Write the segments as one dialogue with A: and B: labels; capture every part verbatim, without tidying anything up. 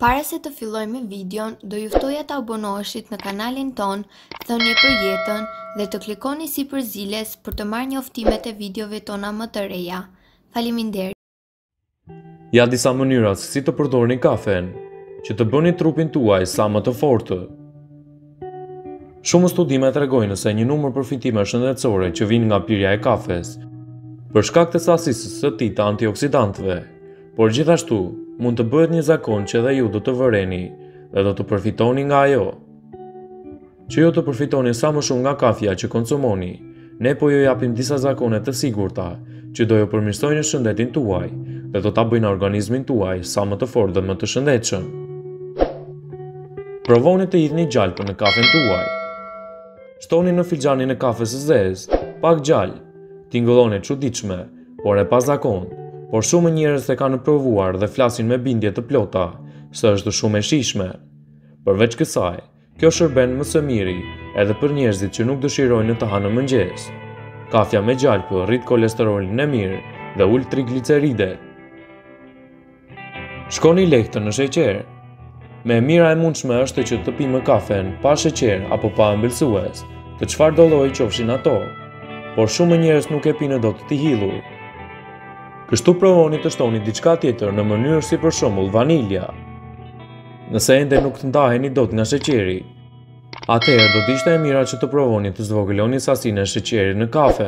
A: Para se të filloj me videon, do juftoja të abonoheshit në kanalin ton, thënie për jetën dhe të klikoni si për ziles për të marrë njoftimet e videove tona më të reja. Faleminderit.
B: Ja disa mënyra se si të përdorni kafen, që të bëni trupin tuaj sa më të fortë. Shumë studime tregojnë se një numër përfitime shëndetësore që vijnë nga pirja e kafes, për shkak të sasisë së tij të antioksidantëve, por gjithashtu mund të bëhet një zakon që edhe ju do të vëreni dhe do të përfitoni nga ajo. Që ju të përfitoni sa më shumë nga kafja që konsumoni, ne po ju japim disa zakone të sigurta që do ju përmirësojnë shëndetin tuaj dhe do ta bëjnë organizmin tuaj sa më të fortë dhe më të shëndetshëm. Provoni të hidhni gjalpë në kafen tuaj. Shtoni në filxhanin e kafes së zezë, pak gjallë, tingëllon e çuditshme, por e pazakontë, por shumë njerëz e kanë provuar dhe flasin me bindje të plota se është shumë e shijshme. Përveç kësaj, kjo shërben më së miri edhe për njerëzit që nuk dëshirojnë të hanë në mëngjes. Kafja me gjalpë rrit kolesterolin e mirë dhe ul trigliceridet. Shkoni lehtë në sheqer. Me mira e mundshme është që të pimë kafen pa sheqer apo pa ëmbëlsues, të çfarë do lloji qofshin ato, por shumë njerëz nuk e pinë dot të hidhur. Kështu provoni të shtoni diçka tjetër në mënyrë si për shembull vanilja. Nëse ende nuk të ndaheni dot nga sheqeri, atëherë do të ishte e mira që të provoni të zvogëloni sasinë e sheqerit në kafe.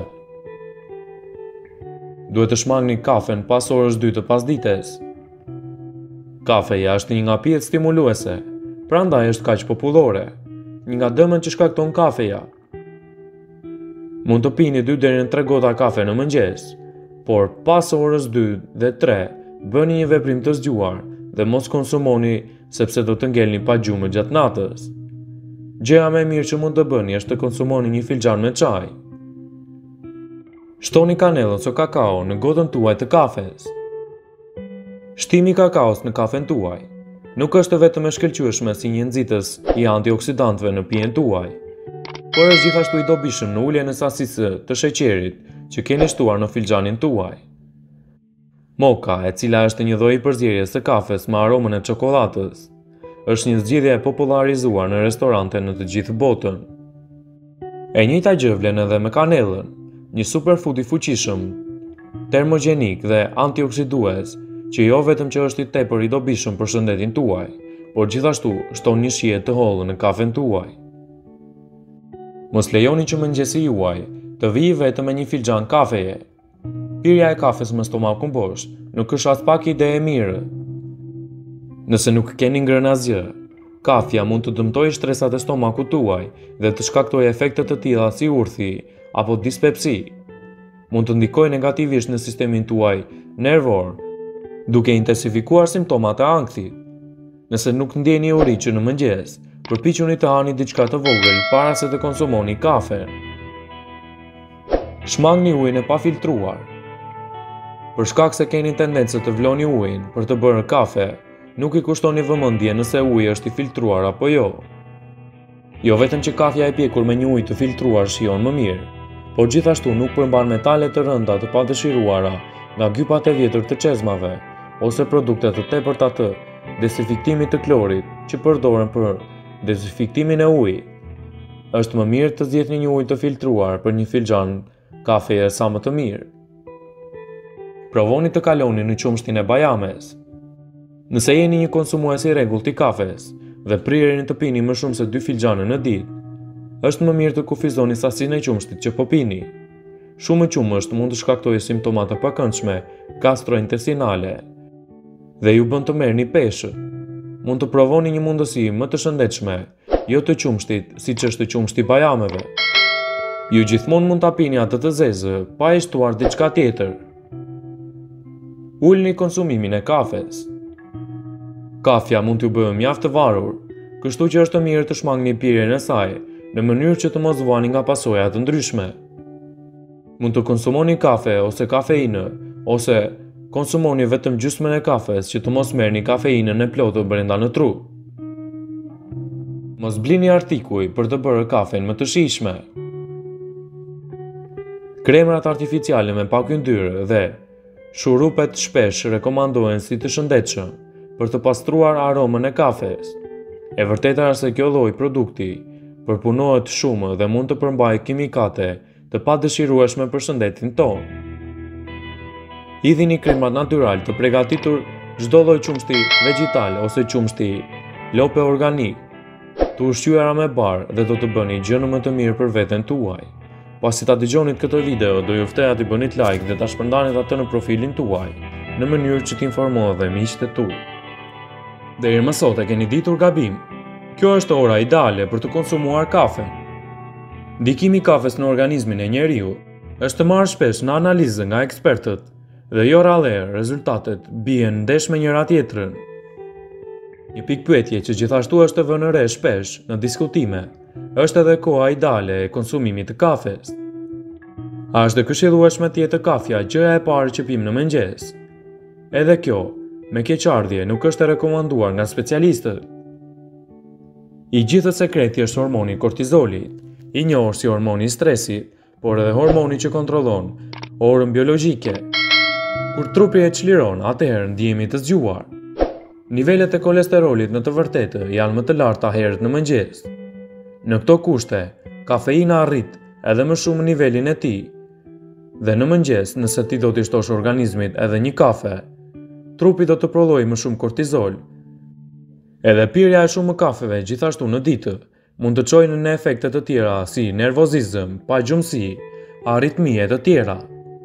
B: Duhet të shmangni kafen pas orës dy të pasdites. Kafeja është një nga pijet stimuluese, prandaj është kaq popullore, një nga dëmet që shkakton kafeja. Mund të pini dy deri në tre gota kafe në mëngjes, por pas orës dy dhe tre bëni një veprim të zgjuar dhe mos konsumoni sepse do të ngelni pa gjumë gjatë natës. Gjëja më e mirë që mund të bëni është të konsumoni një filxhan me çaj. Shtoni kanellë ose kakao në gotën tuaj të kafes. Shtimi i kakaos në kafen tuaj nuk është vetëm e shkëlqyeshme si një nxitës i antioksidantëve në pijen tuaj, por është gjithashtu i dobishëm në uljen e sasisë të sheqerit që keni shtuar në filxhanin tuaj. Moka, e cila është një lloj përzierjes së kafes me aromën e çokoladës, është një zgjidhje e popularizuar në restorante në të gjithë botën. E njëjta gjë vlen edhe me kanellën, një superfood i fuqishëm, termogjenik dhe antioksidues, që jo vetëm që është i tepër i dobishëm për shëndetin tuaj, por gjithashtu shton një shije të hollë në kafen tuaj. Mos lejoni që mëngjesi juaj të vijë vetëm me një filxhan kafeje. Pirja e kafes me stomakun poshtë nuk është as pak ide e mirë. Nëse nuk keni ngrënë asgjë, kafja mund të dëmtojë shtresat e stomakut tuaj dhe të shkaktojë efekte të tilla si urthi apo dispepsi. Mund të ndikojë negativisht në sistemin tuaj nervor, duke intensifikuar simptomat e ankthit. Nëse nuk ndjeni uriqë në mëngjes, përpiquni të hani diçka të vogël para se të konsumoni kafe. Shmangni ujin e pafiltruar. Për shkak se keni tendencë të vloni ujin për të bërë kafe, nuk i kushtoni vëmendje nëse uji është i filtruar apo jo. Jo vetëm që kafja e pjekur me një ujë të filtruar shijon më mirë, por gjithashtu nuk përmban metale të rënda të padëshiruara nga gypat e vjetër të çezmave ose produkte të tepërta të dezinfektimit të klorit që përdoren për dezinfektimin e ujit. Është më mirë të zgjedhni një ujë të filtruar për një filxhan kafeje sa më të mirë. Provoni të kaloni në qumshtin e bajames. Nëse jeni një konsumues i rregullt i kafes dhe prireni të pini më shumë se dy filxhane në ditë, është më mirë të kufizoni sasinë e qumshtit që po pini. Shumë qumësht mund të shkaktojë simptoma të pakëndshme gastrointestinale dhe ju bën të merrni peshë. Mund të provoni një mundësi më të shëndetshme, jo të qumshtit, siç është qumshti i bajameve. Ju gjithmonë mund ta pini atë të zezë, pa e shtuar diçka tjetër. Ulni konsumimin e kafes. Kafja mund t'ju bëjë mjaft të varur, kështu që është mirë të shmangni pirjen e saj në mënyrë që të mos vuani nga pasojat të ndryshme. Mund të konsumoni kafe ose kafeinë, ose konsumoni vetëm gjysmën e kafes që të mos merrni kafeinën e plotë brenda në tru. Mos blini artikuj për të bërë kafen më të shijshme. Kremrat artificiale me pak yndyrë dhe shurupet shpesh rekomandohen si të shëndetshëm, për të pastruar aromën e kafes. E vërteta është se kjo lloj produkti përpunohet shumë dhe mund të përmbajë kimikate të padëshirueshme për shëndetin tonë. Hidhini kremat natyral të përgatitur çdo lloj qumshti vegjetal ose qumshti lope organik, të ushqyera me bar dhe do të bëni gjën më të mirë për veten tuaj. Pasi ta dëgjonit këtë video, do ju ftoj të bënit like dhe ta shpërndanit atë në profilin tuaj, në mënyrë që t'informohet dhe miqtë e tu. Deri më sot e keni ditur gabim. Kjo është ora ideale për të konsumuar kafe. Ndikimi i kafes në organizmin e njeriu është të marrë shpesh në analizë nga ekspertët dhe jo rrallë rezultatet bien ndesh me njëra tjetrën. Një pikë pyetje që gjithashtu është e vënë re shpesh në diskutime është edhe koha ideale e konsumimit të kafes. A është e këshillueshme të jetë kafja gjëja e parë që pim në mëngjes? Edhe kjo, me keqardhje, nuk është e rekomanduar nga specialistët. I gjithë sekreti është hormoni kortizolit, i njohur si hormoni i stresit, por edhe hormoni që kontrollon orën biologjike. Kur trupi e çliron, atëherë ndihemi të zgjuar. Nivelet e kolesterolit në të vërtetë janë më të larta herët në mëngjes. Në këto kushte, kafeina arrit edhe më shumë nivelin e tij. Dhe në mëngjes, nëse ti do t'i shtosh organizmit edhe një kafe, trupi do të prodhojë më shumë kortizol. Edhe pirja e shumë kafeve gjithashtu në ditë mund të çojë në efekte të tjera si nervozizëm, pagjumësi, aritmi e të tjera.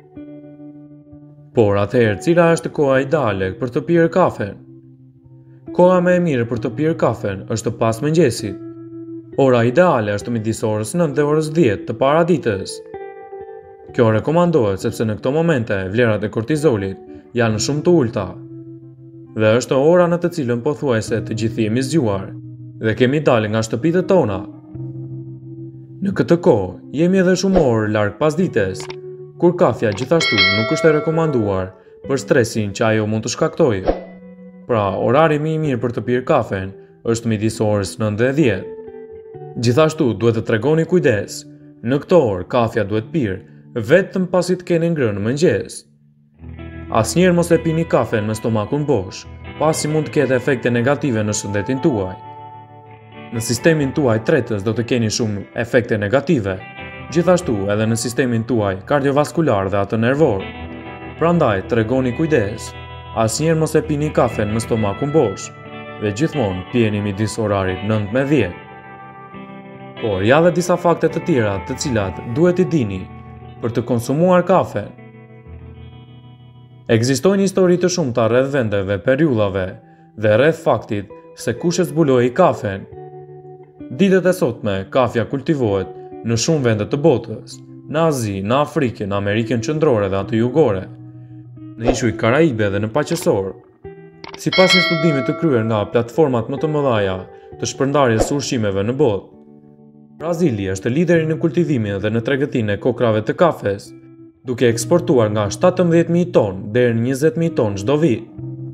B: Por atëherë, cila është koha ideale për të pirë kafen? Koha më e mirë për të pirë kafen është pas mëngjesit. Ora ideale është midis orës nëntë dhe orës dhjetë të paraditës. Kjo rekomandohet sepse në këto momente vlerat e kortizolit janë shumë të ulta. Dhe është ora në të cilën pothuajse të gjithë jemi zgjuar dhe kemi dalë nga shtëpitë tona. Në këtë kohë jemi edhe shumë orë larg pasdites, kur kafja gjithashtu nuk është e rekomanduar për stresin që ajo mund të shkaktojë. Pra, orari më i mirë për të pirë kafen është midis orës nëntë dhe dhjetë. Gjithashtu duhet të tregoni kujdes. Në këto orë kafja duhet pirë vetëm pasi të keni ngrënë në mëngjes. Asnjëherë mos e pini kafen me stomakun bosh, pasi mund të ketë efekte negative në shëndetin tuaj. Në sistemin tuaj tretës do të keni shumë efekte negative, gjithashtu edhe në sistemin tuaj kardiovaskular dhe atë nervor. Prandaj tregoni kujdes. Asnjëherë mos e pini kafen me stomakun bosh dhe gjithmonë pijeni midis orarit nëntë me dhjetë. Por ja dhe disa fakte të tjera të cilat duhet i dini për të konsumuar kafe. Ekzistojnë histori të shumta rreth vendeve, periudhave dhe rreth faktit se kush e zbuloi kafen. Ditët e sotme, kafja kultivohet në shumë vende të botës, në Azi, në Afrikë, në Amerikën Qendrore dhe atë Jugore, në Ishuj Karaibe dhe në Paqësor. Sipas një studimi të kryer nga platformat më të mëdha të shpërndarjes së ushqimeve në botë, Brazili është lideri në kultivimin dhe në tregëtinë e kokrave të kafes, duke eksportuar nga shtatëmbëdhjetë mijë tonë deri në njëzet mijë tonë çdo vit.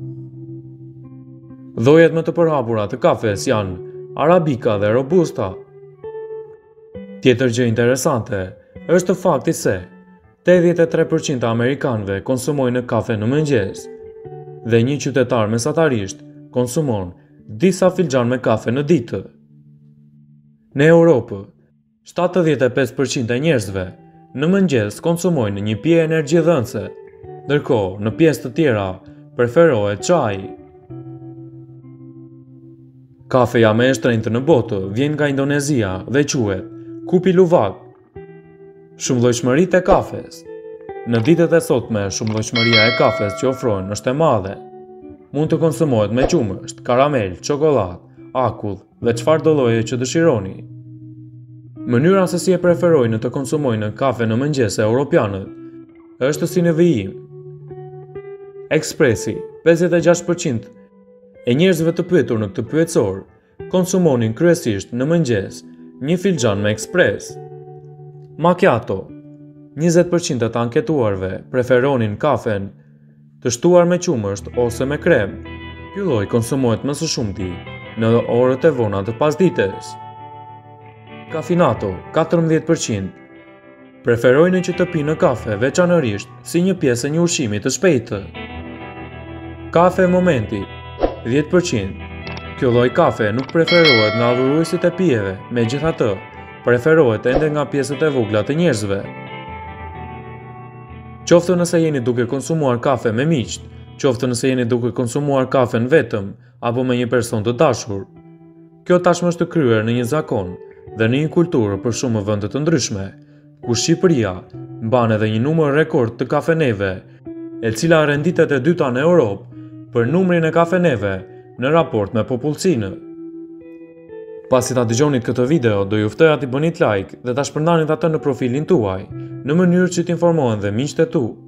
B: Llojet më të përhapura të kafes janë Arabika dhe Robusta. Tjetër gjë interesante është fakti se tetëdhjetë e tre përqind të amerikanëve konsumojnë kafe në mëngjes dhe një qytetar mesatarisht konsumon disa filxhan me kafe në ditë. Në Europë, shtatëdhjetë e pesë përqind e njerëzve në mëngjes konsumojnë një pije energjidhënëse, ndërkohë në pjesë të tjera preferohet çaji. Kafeja më e shtrenjtë në botë vjen nga Indonezia dhe quhet Kopi Luwak. Shumëllojshmëritë e kafes. Në ditët e sotme, shumëllojshmëria e kafes që ofrohen është e madhe. Mund të konsumohet me qumësht, karamel, çokoladë, akull dhe çfarëdo lloje që dëshironi. Mënyra se si e preferojnë të konsumojnë kafe në mëngjes europianët është si në vijim. Ekspresi, pesëdhjetë e gjashtë përqind e njerëzve të pyetur në këtë pyetësor konsumonin kryesisht në mëngjes një filxhan me ekspres. Macchiato, njëzet përqind e të anketuarve preferonin kafen të shtuar me qumësht ose me krem. Ky lloj konsumohet më së shumti në orët e vona të pasdites. Cafinato, katërmbëdhjetë përqind, preferojnë që të pinë kafe veçanërisht si një pjesë e një ushqimi të shpejtë. Kafe Momenti, dhjetë përqind. Kjo lloj kafe nuk preferohet nga adhuruesit e pijeve, megjithatë, preferohet ende nga pjesët e vogla të njerëzve. Qoftë nëse jeni duke konsumuar kafe me miq, qoftë nëse jeni duke konsumuar kafen vetëm apo me një person të dashur. Kjo tashmë është kryer në një zakon dhe në një kulturë për shumë vende të ndryshme, ku Shqipëria mban edhe një numër rekord të kafeneve, e cila renditet e dyta në Europë për numrin e kafeneve në raport me popullsinë. Pasi ta dëgjonit këtë video, do ju ftoja t'i bënit like dhe ta shpërndanit atë në profilin tuaj, në mënyrë që t'informohen dhe miqtë e tu.